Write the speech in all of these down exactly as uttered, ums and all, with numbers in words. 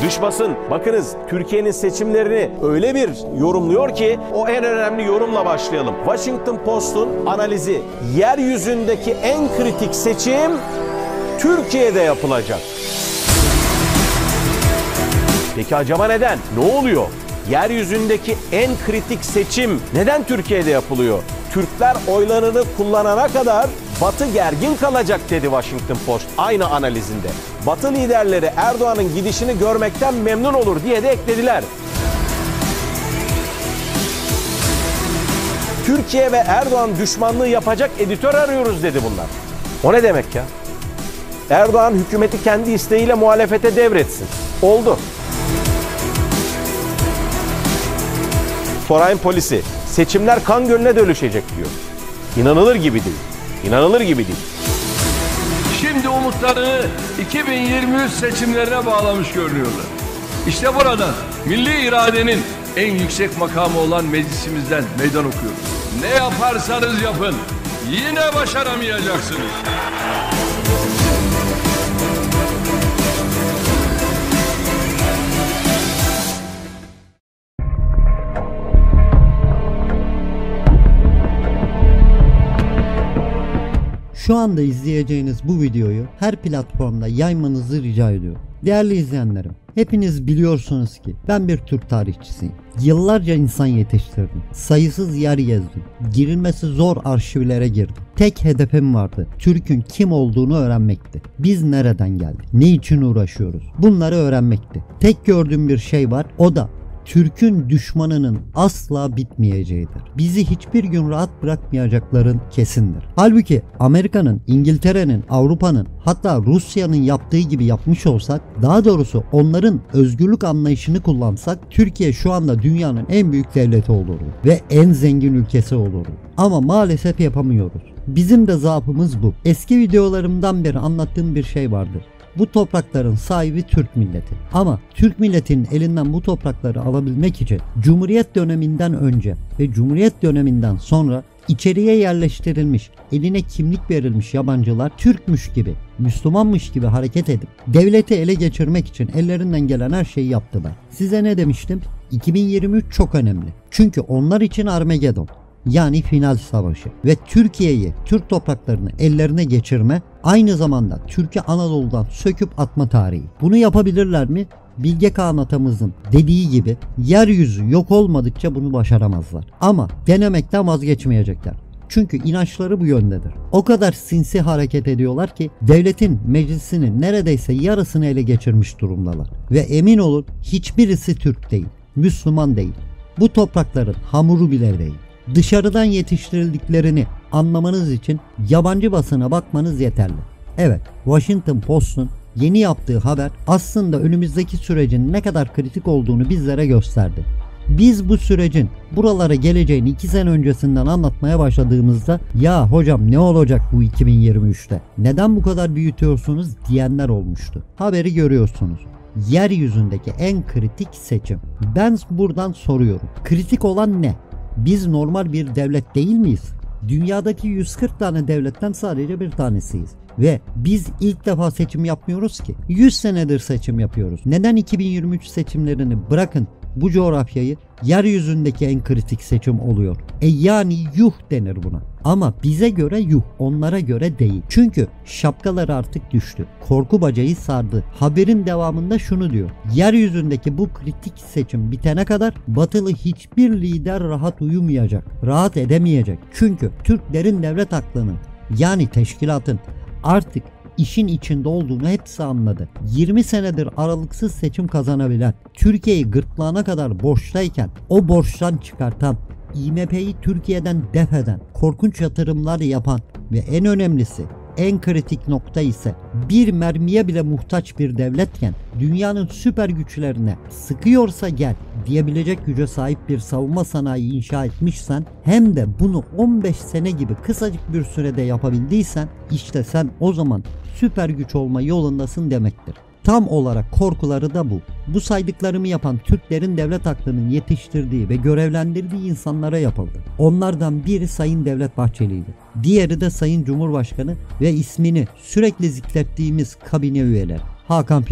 Dış basın, bakınız Türkiye'nin seçimlerini öyle bir yorumluyor ki o en önemli yorumla başlayalım. Washington Post'un analizi, yeryüzündeki en kritik seçim Türkiye'de yapılacak. Peki acaba neden? Ne oluyor? Yeryüzündeki en kritik seçim neden Türkiye'de yapılıyor? Türkler oylarını kullanana kadar Batı gergin kalacak dedi Washington Post aynı analizinde. Batı liderleri Erdoğan'ın gidişini görmekten memnun olur diye de eklediler. Türkiye ve Erdoğan düşmanlığı yapacak editör arıyoruz dedi bunlar. O ne demek ya? Erdoğan hükümeti kendi isteğiyle muhalefete devretsin. Oldu. Foreign Policy, seçimler kan gölüne dönüşecek diyor. İnanılır gibi değil. İnanılır gibi değil. Şimdi umutlarını iki bin yirmi üç seçimlerine bağlamış görünüyorlar. İşte burada milli iradenin en yüksek makamı olan meclisimizden meydan okuyoruz. Ne yaparsanız yapın, yine başaramayacaksınız. Şu anda izleyeceğiniz bu videoyu her platformda yaymanızı rica ediyorum. Değerli izleyenlerim, hepiniz biliyorsunuz ki ben bir Türk tarihçisiyim. Yıllarca insan yetiştirdim. Sayısız yer gezdim. Girilmesi zor arşivlere girdim. Tek hedefim vardı. Türk'ün kim olduğunu öğrenmekti. Biz nereden geldik? Ne için uğraşıyoruz? Bunları öğrenmekti. Tek gördüğüm bir şey var. O da Türk'ün düşmanının asla bitmeyeceğidir. Bizi hiçbir gün rahat bırakmayacakların kesindir. Halbuki Amerika'nın, İngiltere'nin, Avrupa'nın, hatta Rusya'nın yaptığı gibi yapmış olsak, daha doğrusu onların özgürlük anlayışını kullansak, Türkiye şu anda dünyanın en büyük devleti olurdu ve en zengin ülkesi olurdu. Ama maalesef yapamıyoruz. Bizim de zaafımız bu. Eski videolarımdan beri anlattığım bir şey vardır. Bu toprakların sahibi Türk milleti. Ama Türk milletinin elinden bu toprakları alabilmek için Cumhuriyet döneminden önce ve Cumhuriyet döneminden sonra içeriye yerleştirilmiş, eline kimlik verilmiş yabancılar Türkmüş gibi, Müslümanmış gibi hareket edip devleti ele geçirmek için ellerinden gelen her şeyi yaptılar. Size ne demiştim? iki bin yirmi üç çok önemli. Çünkü onlar için Armagedon, yani final savaşı ve Türkiye'yi, Türk topraklarını ellerine geçirme, aynı zamanda Türkiye Anadolu'dan söküp atma tarihi. Bunu yapabilirler mi? Bilge Kağan atamızın dediği gibi yeryüzü yok olmadıkça bunu başaramazlar. Ama denemekten vazgeçmeyecekler. Çünkü inançları bu yöndedir. O kadar sinsi hareket ediyorlar ki devletin meclisinin neredeyse yarısını ele geçirmiş durumdalar. Ve emin olun hiçbirisi Türk değil, Müslüman değil. Bu toprakların hamuru bile değil. Dışarıdan yetiştirildiklerini anlamanız için yabancı basına bakmanız yeterli. Evet, Washington Post'un yeni yaptığı haber aslında önümüzdeki sürecin ne kadar kritik olduğunu bizlere gösterdi. Biz bu sürecin buralara geleceğini iki sene öncesinden anlatmaya başladığımızda ya hocam ne olacak bu iki bin yirmi üçte? Neden bu kadar büyütüyorsunuz diyenler olmuştu. Haberi görüyorsunuz. Yeryüzündeki en kritik seçim. Ben buradan soruyorum. Kritik olan ne? Biz normal bir devlet değil miyiz? Dünyadaki yüz kırk tane devletten sadece bir tanesiyiz. Ve biz ilk defa seçim yapmıyoruz ki. yüz senedir seçim yapıyoruz. Neden iki bin yirmi üç seçimlerini bırakın bu coğrafyayı yeryüzündeki en kritik seçim oluyor? E yani yuh denir buna. Ama bize göre yuh, onlara göre değil. Çünkü şapkaları artık düştü. Korku bacayı sardı. Haberin devamında şunu diyor. Yeryüzündeki bu kritik seçim bitene kadar batılı hiçbir lider rahat uyumayacak. Rahat edemeyecek. Çünkü Türklerin devlet aklının, yani teşkilatın artık işin içinde olduğunu hepsi anladı. yirmi senedir aralıksız seçim kazanabilen, Türkiye'yi gırtlağına kadar borçtayken o borçtan çıkartan, İ M P'yi Türkiye'den def eden, korkunç yatırımlar yapan ve en önemlisi, en kritik nokta ise bir mermiye bile muhtaç bir devletken dünyanın süper güçlerine sıkıyorsa gel diyebilecek güce sahip bir savunma sanayi inşa etmişsen, hem de bunu on beş sene gibi kısacık bir sürede yapabildiysen, işte sen o zaman süper güç olma yolundasın demektir. Tam olarak korkuları da bu. Bu saydıklarımı yapan Türklerin devlet aklının yetiştirdiği ve görevlendirdiği insanlara yapıldı. Onlardan biri Sayın Devlet Bahçeli'ydi. Diğeri de Sayın Cumhurbaşkanı ve ismini sürekli zikrettiğimiz kabine üyeleri. Hakan Fidan,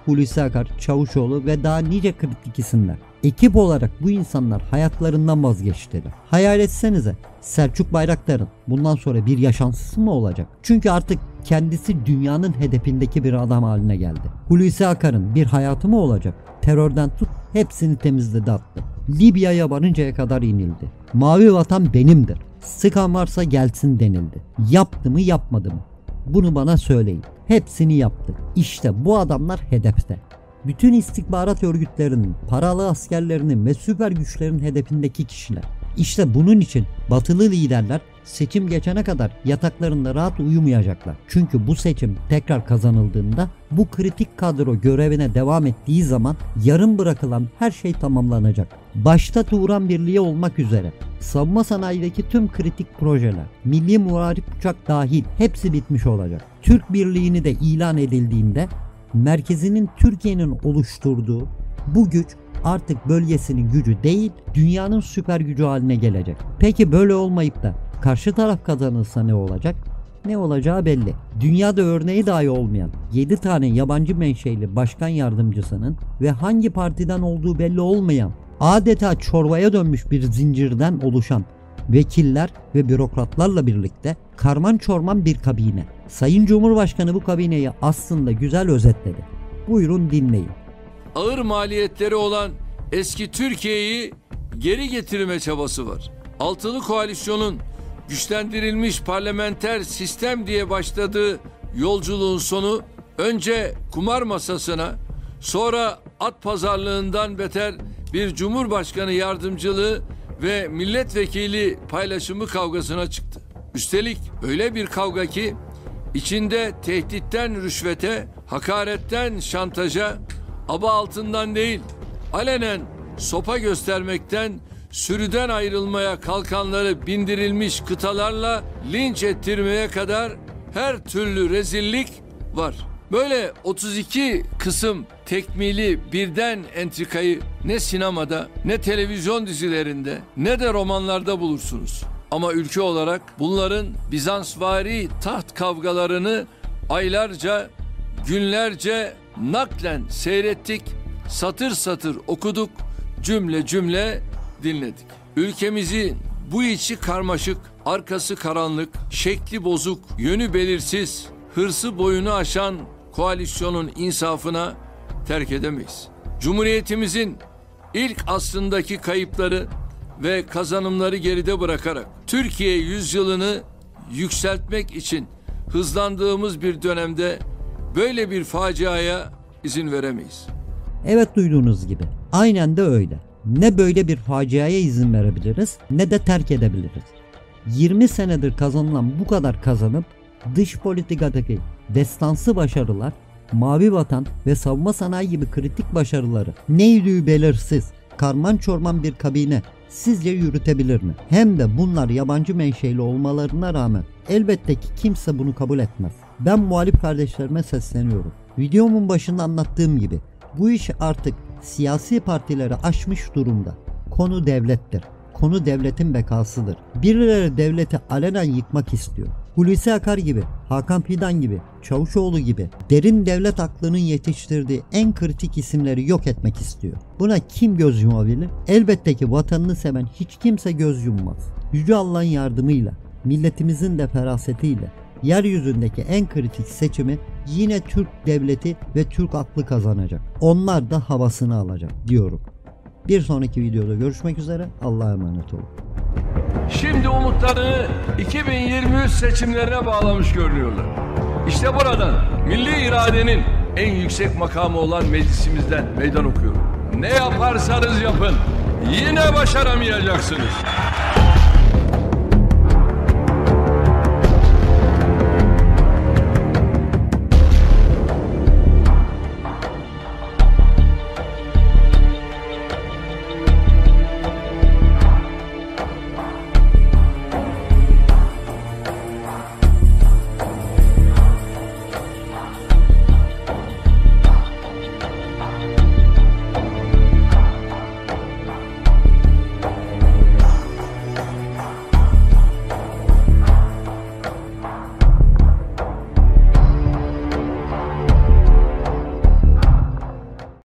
Hulusi Akar, Çavuşoğlu ve daha nice kritik isimler. Ekip olarak bu insanlar hayatlarından vazgeçtiler. Hayal etsenize, Selçuk Bayraktar'ın bundan sonra bir yaşantısı mı olacak? Çünkü artık kendisi dünyanın hedefindeki bir adam haline geldi. Hulusi Akar'ın bir hayatı mı olacak? Terörden tut hepsini temizledi attı. Libya'ya varıncaya kadar inildi. Mavi vatan benimdir. Sıkan varsa gelsin denildi. Yaptı mı yapmadı mı? Bunu bana söyleyin. Hepsini yaptı. İşte bu adamlar hedefte. Bütün istihbarat örgütlerinin, paralı askerlerinin ve süper güçlerin hedefindeki kişiler. İşte bunun için batılı liderler seçim geçene kadar yataklarında rahat uyumayacaklar. Çünkü bu seçim tekrar kazanıldığında bu kritik kadro görevine devam ettiği zaman yarım bırakılan her şey tamamlanacak. Başta Turan Birliği olmak üzere savunma sanayideki tüm kritik projeler, milli muharip uçak dahil hepsi bitmiş olacak. Türk Birliği'ni de ilan edildiğinde merkezinin Türkiye'nin oluşturduğu bu güç artık bölgesinin gücü değil, dünyanın süper gücü haline gelecek. Peki böyle olmayıp da karşı taraf kazanırsa ne olacak? Ne olacağı belli. Dünyada örneği dahi olmayan yedi tane yabancı menşeli başkan yardımcısının ve hangi partiden olduğu belli olmayan, adeta çorbaya dönmüş bir zincirden oluşan vekiller ve bürokratlarla birlikte karman çorman bir kabine. Sayın Cumhurbaşkanı bu kabineyi aslında güzel özetledi. Buyurun dinleyin. Ağır maliyetleri olan eski Türkiye'yi geri getirme çabası var. Altılı koalisyonun güçlendirilmiş parlamenter sistem diye başladığı yolculuğun sonu önce kumar masasına, sonra at pazarlığından beter bir cumhurbaşkanı yardımcılığı ve milletvekili paylaşımı kavgasına çıktı. Üstelik öyle bir kavga ki içinde tehditten rüşvete, hakaretten şantaja, aba altından değil, alenen sopa göstermekten, sürüden ayrılmaya kalkanları bindirilmiş kıtalarla linç ettirmeye kadar her türlü rezillik var. Böyle otuz iki kısım tekmili birden entrikayı ne sinemada, ne televizyon dizilerinde, ne de romanlarda bulursunuz. Ama ülke olarak bunların Bizansvari taht kavgalarını aylarca, günlerce naklen seyrettik, satır satır okuduk, cümle cümle dinledik. Ülkemizi bu içi karmaşık, arkası karanlık, şekli bozuk, yönü belirsiz, hırsı boyunu aşan koalisyonun insafına terk edemeyiz. Cumhuriyetimizin ilk asrındaki kayıpları ve kazanımları geride bırakarak Türkiye yüzyılını yükseltmek için hızlandığımız bir dönemde böyle bir faciaya izin veremeyiz. Evet, duyduğunuz gibi. Aynen de öyle. Ne böyle bir faciaya izin verebiliriz ne de terk edebiliriz. yirmi senedir kazanılan bu kadar kazanıp dış politikadaki destansı başarılar, mavi vatan ve savunma sanayi gibi kritik başarıları neydi belirsiz, karman çorman bir kabine sizce yürütebilir mi? Hem de bunlar yabancı menşeli olmalarına rağmen elbette ki kimse bunu kabul etmez. Ben muhalif kardeşlerime sesleniyorum. Videomun başında anlattığım gibi bu iş artık siyasi partileri aşmış durumda. Konu devlettir. Konu devletin bekasıdır. Birileri devleti alenen yıkmak istiyor. Hulusi Akar gibi, Hakan Fidan gibi, Çavuşoğlu gibi derin devlet aklının yetiştirdiği en kritik isimleri yok etmek istiyor. Buna kim göz yumabilir? Elbette ki vatanını seven hiç kimse göz yummaz. Yüce Allah'ın yardımıyla, milletimizin de ferasetiyle yeryüzündeki en kritik seçimi yine Türk devleti ve Türk aklı kazanacak. Onlar da havasını alacak diyorum. Bir sonraki videoda görüşmek üzere. Allah'a emanet olun. Şimdi umutlarını iki bin yirmi üç seçimlerine bağlamış görünüyorlar. İşte buradan milli iradenin en yüksek makamı olan meclisimizden meydan okuyorum. Ne yaparsanız yapın yine başaramayacaksınız.